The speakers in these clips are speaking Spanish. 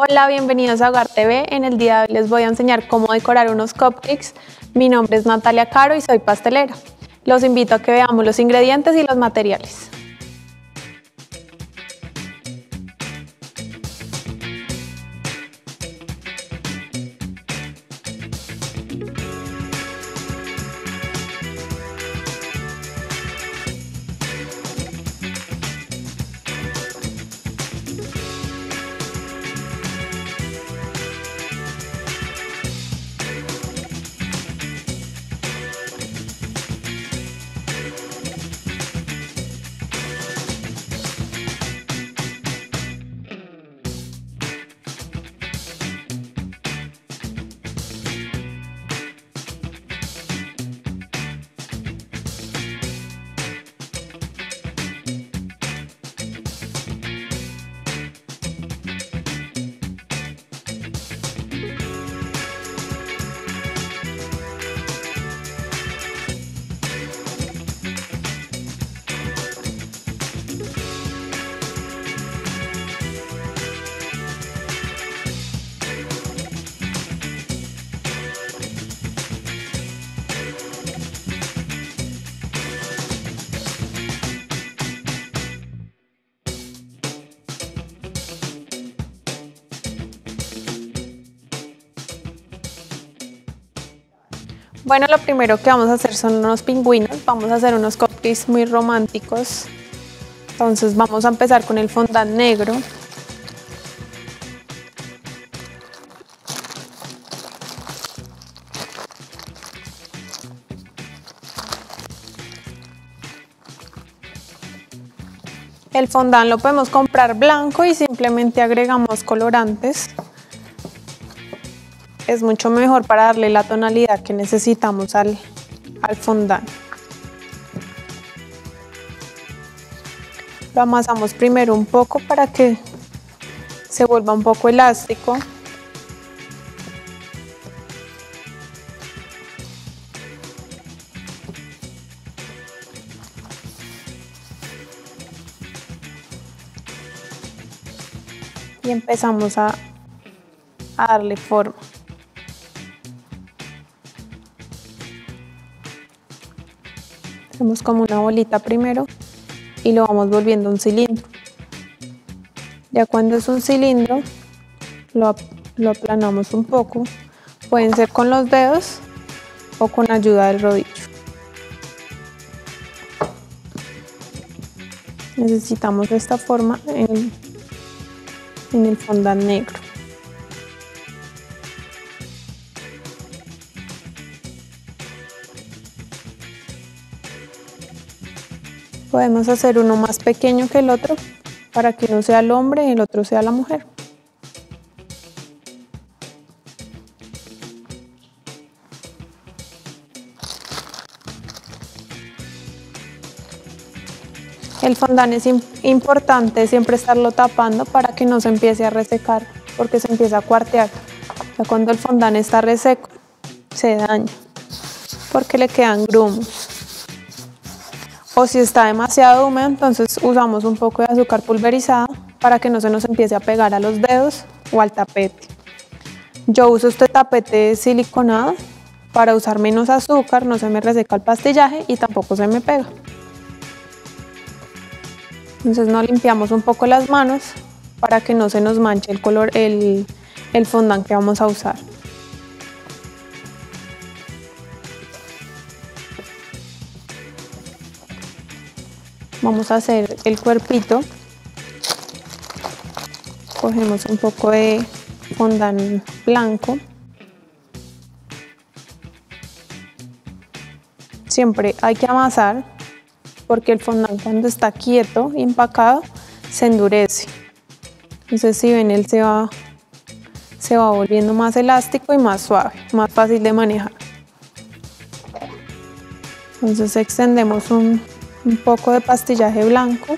Hola, bienvenidos a Hogar TV. En el día de hoy les voy a enseñar cómo decorar unos cupcakes. Mi nombre es Natalia Caro y soy pastelera. Los invito a que veamos los ingredientes y los materiales. Bueno, lo primero que vamos a hacer son unos pingüinos. Vamos a hacer unos cupcakes muy románticos. Entonces vamos a empezar con el fondant negro. El fondant lo podemos comprar blanco y simplemente agregamos colorantes. Es mucho mejor para darle la tonalidad que necesitamos al fondant. Lo amasamos primero un poco para que se vuelva un poco elástico. Y empezamos a darle forma. Hacemos como una bolita primero y lo vamos volviendo un cilindro. Ya cuando es un cilindro, lo aplanamos un poco. Pueden ser con los dedos o con ayuda del rodillo. Necesitamos esta forma en el fondant negro. Podemos hacer uno más pequeño que el otro para que uno sea el hombre y el otro sea la mujer. El fondant es importante siempre estarlo tapando para que no se empiece a resecar, porque se empieza a cuartear. Ya cuando el fondant está reseco, se daña porque le quedan grumos. O si está demasiado húmedo, entonces usamos un poco de azúcar pulverizada para que no se nos empiece a pegar a los dedos o al tapete. Yo uso este tapete siliconado para usar menos azúcar, no se me reseca el pastillaje y tampoco se me pega. Entonces nos limpiamos un poco las manos para que no se nos manche el color, el fondant que vamos a usar. Vamos a hacer el cuerpito. Cogemos un poco de fondant blanco. Siempre hay que amasar porque el fondant cuando está quieto y empacado se endurece. Entonces si ven, él se va volviendo más elástico y más suave, más fácil de manejar. Entonces extendemos un poco de pastillaje blanco.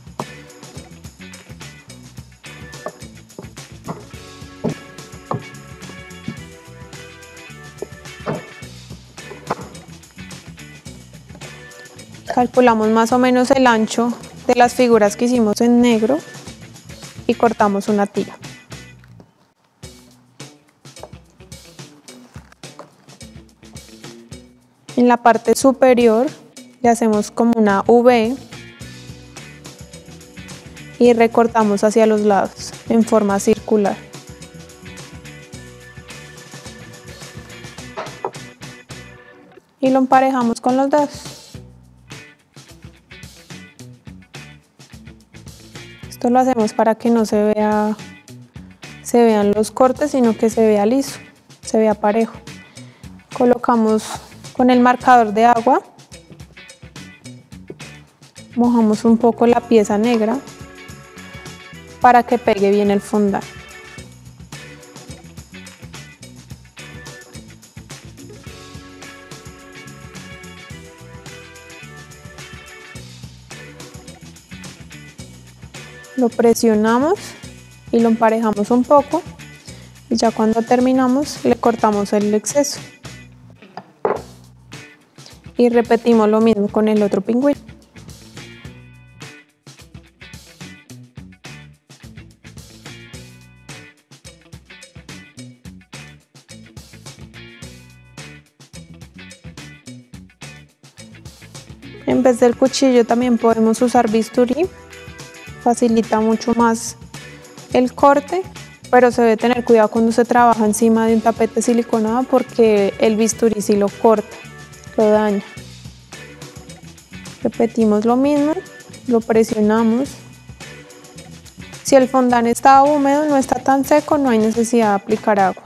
Calculamos más o menos el ancho de las figuras que hicimos en negro y cortamos una tira. En la parte superior le hacemos como una V y recortamos hacia los lados en forma circular. Y lo emparejamos con los dedos. Esto lo hacemos para que no se vean los cortes, sino que se vea liso, se vea parejo. Colocamos con el marcador de agua, mojamos un poco la pieza negra para que pegue bien el fondant. Lo presionamos y lo emparejamos un poco y ya cuando terminamos le cortamos el exceso. Y repetimos lo mismo con el otro pingüino. En vez del cuchillo también podemos usar bisturí, facilita mucho más el corte, pero se debe tener cuidado cuando se trabaja encima de un tapete siliconado porque el bisturí sí lo corta, lo daña. Repetimos lo mismo, lo presionamos. Si el fondant está húmedo, no está tan seco, no hay necesidad de aplicar agua.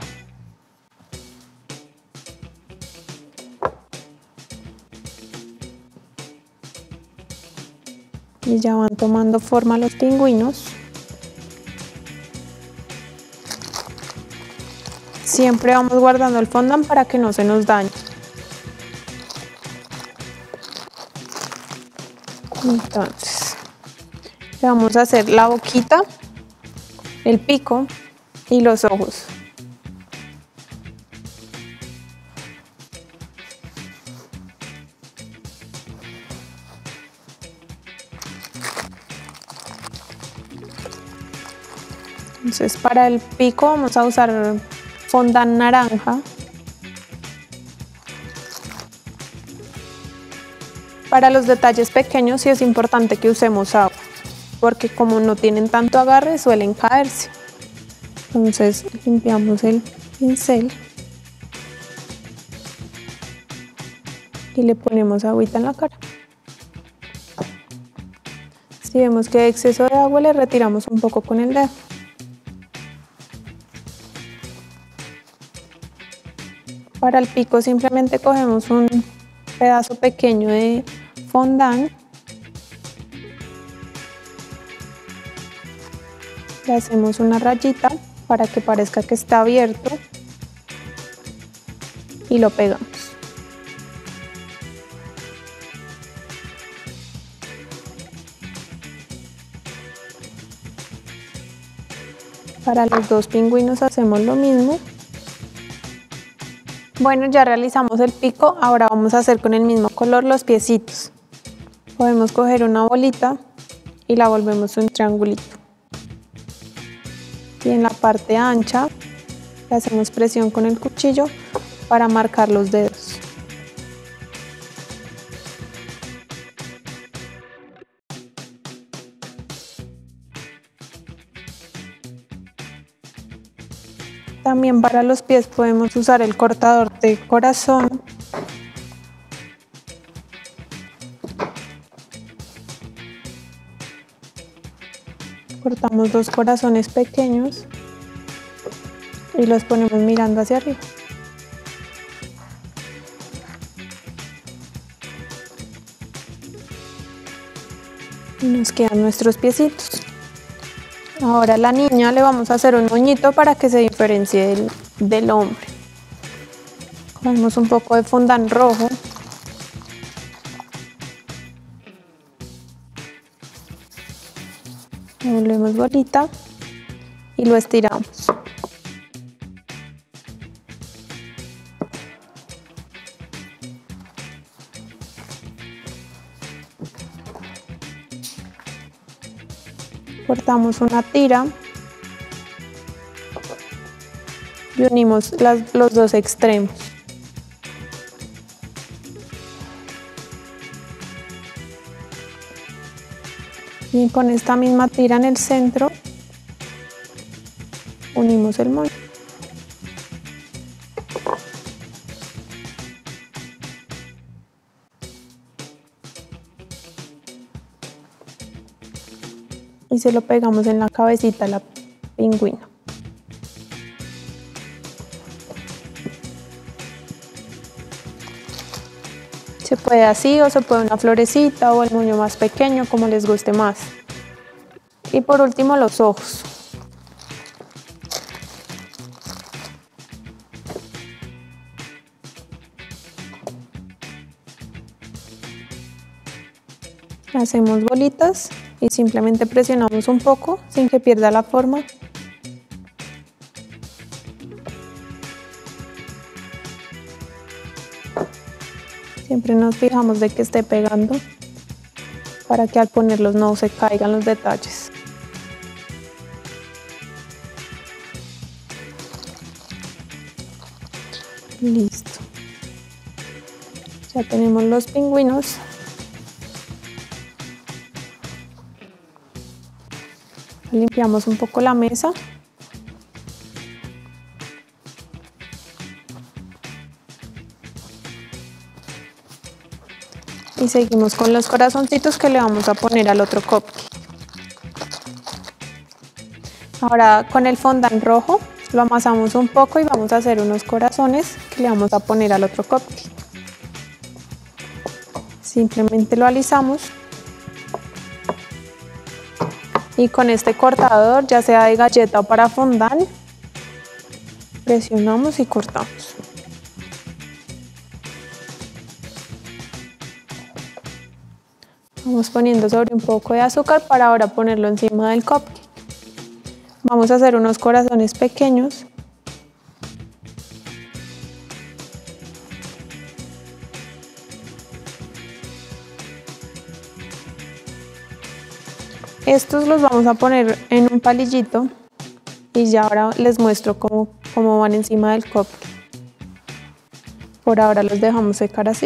Y ya van tomando forma los pingüinos. Siempre vamos guardando el fondant para que no se nos dañe. Entonces, le vamos a hacer la boquita, el pico y los ojos. Entonces para el pico vamos a usar fondant naranja. Para los detalles pequeños sí es importante que usemos agua, porque como no tienen tanto agarre suelen caerse. Entonces limpiamos el pincel y le ponemos agüita en la cara. Si vemos que hay exceso de agua le retiramos un poco con el dedo. Para el pico simplemente cogemos un pedazo pequeño de fondant, le hacemos una rayita para que parezca que está abierto y lo pegamos. Para los dos pingüinos hacemos lo mismo. Bueno, ya realizamos el pico, ahora vamos a hacer con el mismo color los piecitos. Podemos coger una bolita y la volvemos un triangulito. Y en la parte ancha le hacemos presión con el cuchillo para marcar los dedos. También para los pies podemos usar el cortador de corazón. Cortamos dos corazones pequeños y los ponemos mirando hacia arriba. Y nos quedan nuestros piecitos. Ahora a la niña le vamos a hacer un moñito para que se diferencie del hombre. Cogemos un poco de fondant rojo. Lo volvemos bolita y lo estiramos. Cortamos una tira y unimos los dos extremos. Y con esta misma tira en el centro unimos el moño. Y se lo pegamos en la cabecita a la pingüina. Se puede así o se puede una florecita o el moño más pequeño, como les guste más. Y por último los ojos. Hacemos bolitas y simplemente presionamos un poco sin que pierda la forma. Siempre nos fijamos de que esté pegando para que al ponerlos no se caigan los detalles. Listo. Ya tenemos los pingüinos. Limpiamos un poco la mesa. Y seguimos con los corazoncitos que le vamos a poner al otro cupcake. Ahora con el fondant rojo lo amasamos un poco y vamos a hacer unos corazones que le vamos a poner al otro cupcake. Simplemente lo alisamos. Y con este cortador, ya sea de galleta o para fondant, presionamos y cortamos. Vamos poniendo sobre un poco de azúcar para ahora ponerlo encima del cupcake. Vamos a hacer unos corazones pequeños. Estos los vamos a poner en un palillito y ya ahora les muestro cómo van encima del cupcake. Por ahora los dejamos secar así.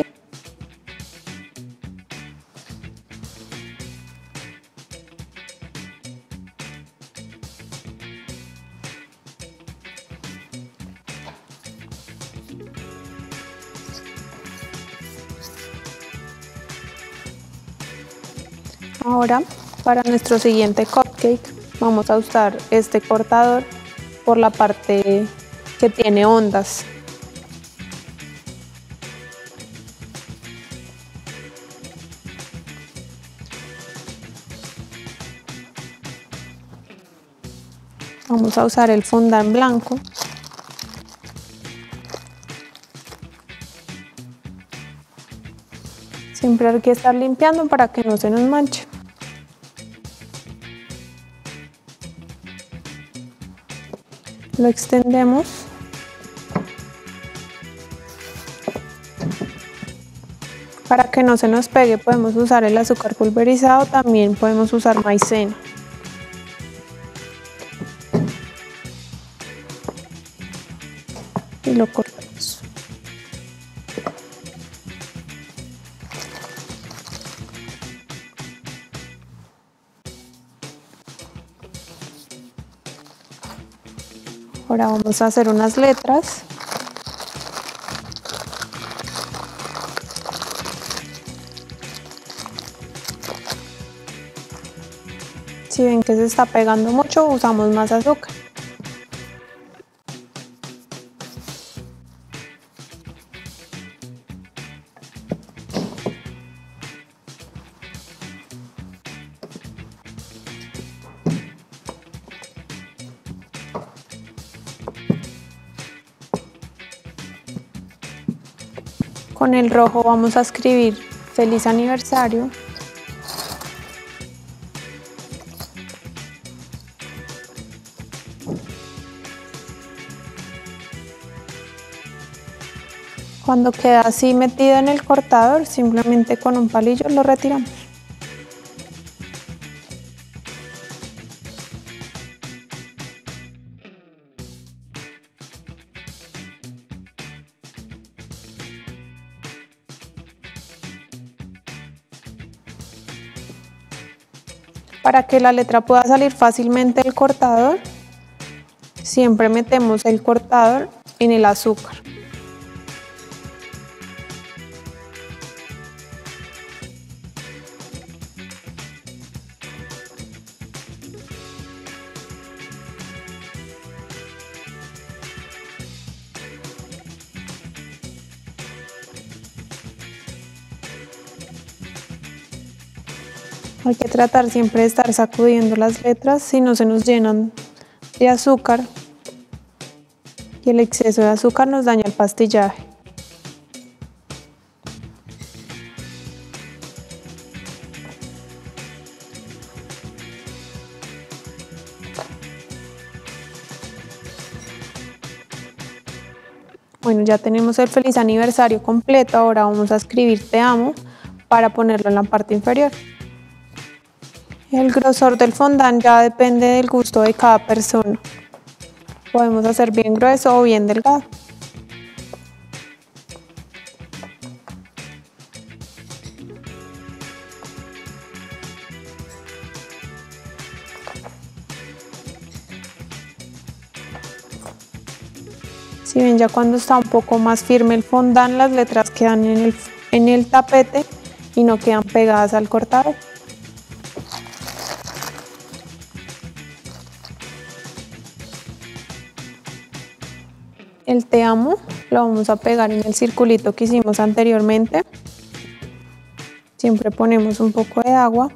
Ahora, para nuestro siguiente cupcake, vamos a usar este cortador por la parte que tiene ondas. Vamos a usar el fondant blanco. Siempre hay que estar limpiando para que no se nos manche. Lo extendemos. Para que no se nos pegue podemos usar el azúcar pulverizado, también podemos usar maicena. Y lo cortamos. Ahora vamos a hacer unas letras. Si ven que se está pegando mucho, usamos más azúcar. Con el rojo vamos a escribir feliz aniversario. Cuando queda así metido en el cortador, simplemente con un palillo lo retiramos. Para que la letra pueda salir fácilmente del cortador, siempre metemos el cortador en el azúcar. Hay que tratar siempre de estar sacudiendo las letras, si no se nos llenan de azúcar y el exceso de azúcar nos daña el pastillaje. Bueno, ya tenemos el feliz aniversario completo, ahora vamos a escribir te amo para ponerlo en la parte inferior. El grosor del fondant ya depende del gusto de cada persona. Podemos hacer bien grueso o bien delgado. Si ven, ya cuando está un poco más firme el fondant, las letras quedan en el tapete y no quedan pegadas al cortador. El te amo lo vamos a pegar en el circulito que hicimos anteriormente. Siempre ponemos un poco de agua.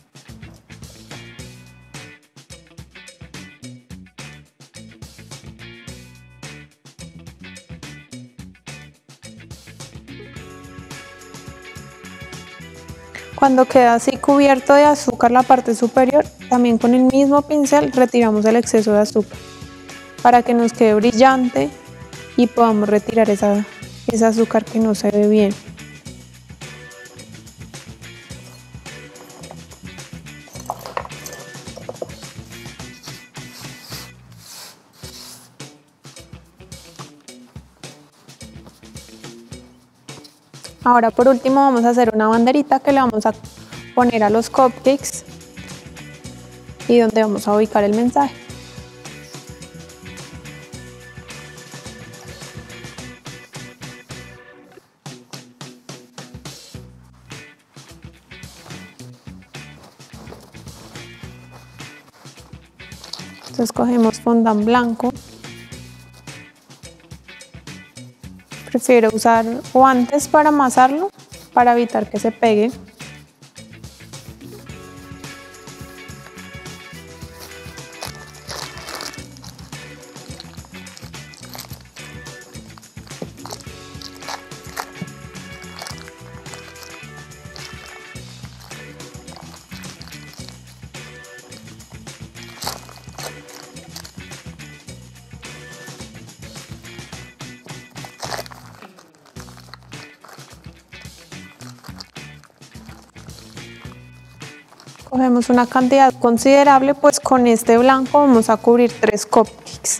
Cuando queda así cubierto de azúcar la parte superior, también con el mismo pincel retiramos el exceso de azúcar para que nos quede brillante y podamos retirar ese azúcar que no se ve bien. Ahora por último vamos a hacer una banderita que le vamos a poner a los cupcakes y donde vamos a ubicar el mensaje. Entonces cogemos fondant blanco. Prefiero usar guantes para amasarlo, para evitar que se pegue. Cogemos una cantidad considerable, pues con este blanco vamos a cubrir 3 cupcakes.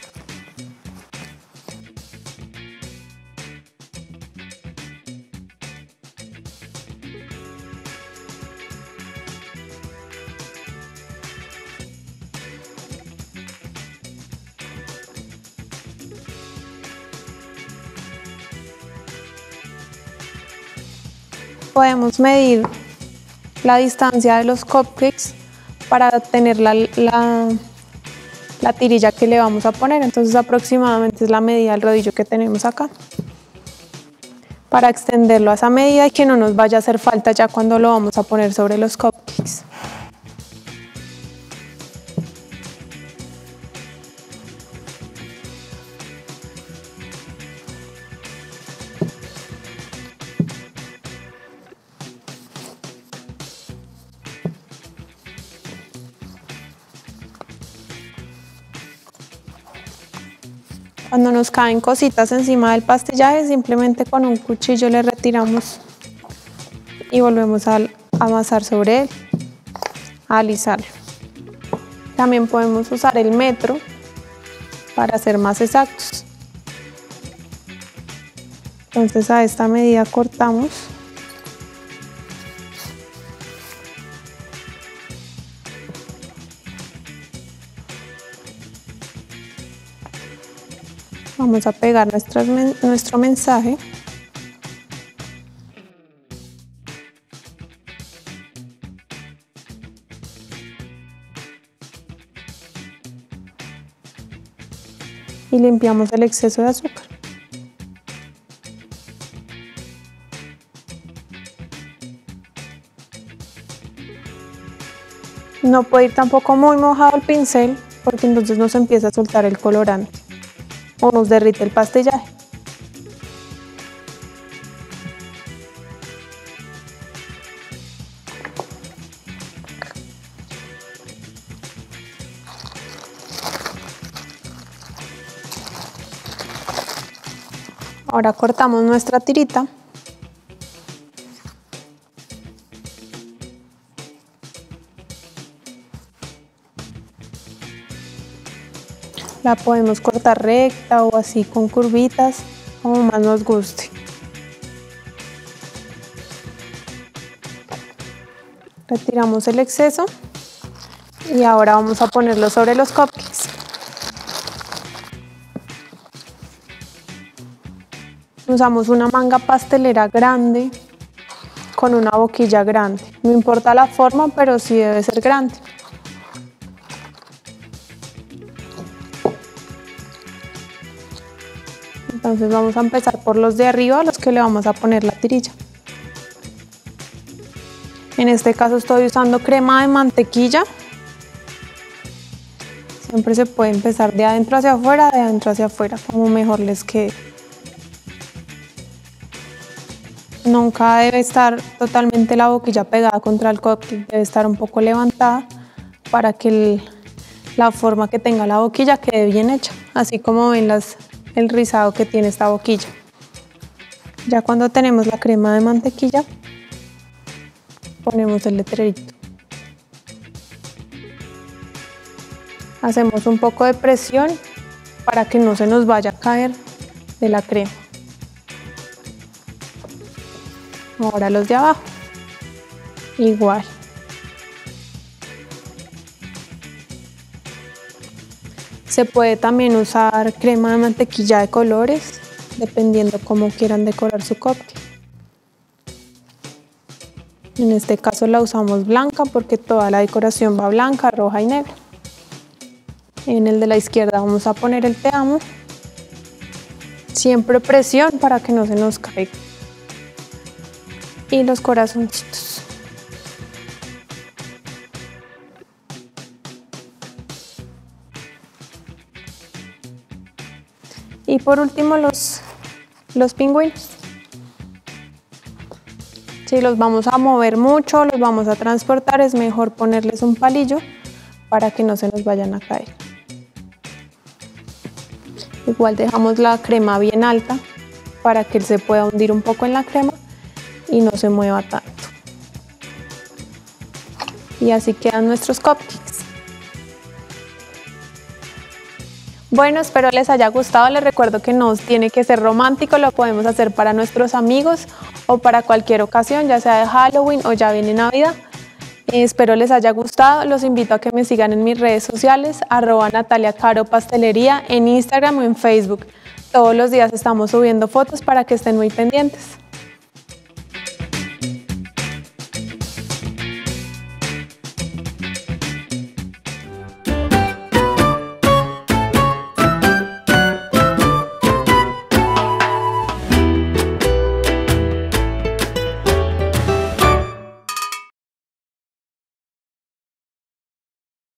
Podemos medir la distancia de los cupcakes para tener la tirilla que le vamos a poner. Entonces aproximadamente es la medida del rodillo que tenemos acá, para extenderlo a esa medida y que no nos vaya a hacer falta ya cuando lo vamos a poner sobre los cupcakes. Cuando nos caen cositas encima del pastillaje, simplemente con un cuchillo le retiramos y volvemos a amasar sobre él, a alisarlo. También podemos usar el metro para ser más exactos. Entonces a esta medida cortamos. Vamos a pegar nuestro mensaje. Y limpiamos el exceso de azúcar. No puede ir tampoco muy mojado el pincel porque entonces nos empieza a soltar el colorante o nos derrite el pastillaje. Ahora cortamos nuestra tirita. La podemos cortar recta o así con curvitas, como más nos guste. Retiramos el exceso y ahora vamos a ponerlo sobre los cupcakes. Usamos una manga pastelera grande con una boquilla grande. No importa la forma, pero sí debe ser grande. Entonces vamos a empezar por los de arriba, a los que le vamos a poner la tirilla. En este caso estoy usando crema de mantequilla. Siempre se puede empezar de adentro hacia afuera, de adentro hacia afuera, como mejor les quede. Nunca debe estar totalmente la boquilla pegada contra el cupcake, debe estar un poco levantada para que la forma que tenga la boquilla quede bien hecha, así como ven el rizado que tiene esta boquilla. Ya cuando tenemos la crema de mantequilla, ponemos el letrerito. Hacemos un poco de presión para que no se nos vaya a caer de la crema. Ahora los de abajo, igual. Se puede también usar crema de mantequilla de colores, dependiendo cómo quieran decorar su cupcake. En este caso la usamos blanca porque toda la decoración va blanca, roja y negra. En el de la izquierda vamos a poner el te amo. Siempre presión para que no se nos caiga. Y los corazoncitos. Y por último los pingüinos. Si los vamos a mover mucho, los vamos a transportar, es mejor ponerles un palillo para que no se nos vayan a caer. Igual dejamos la crema bien alta para que él se pueda hundir un poco en la crema y no se mueva tanto. Y así quedan nuestros cupcakes. Bueno, espero les haya gustado. Les recuerdo que no tiene que ser romántico, lo podemos hacer para nuestros amigos o para cualquier ocasión, ya sea de Halloween o ya viene Navidad. Espero les haya gustado. Los invito a que me sigan en mis redes sociales, @NataliaCaroPastelería en Instagram o en Facebook. Todos los días estamos subiendo fotos para que estén muy pendientes.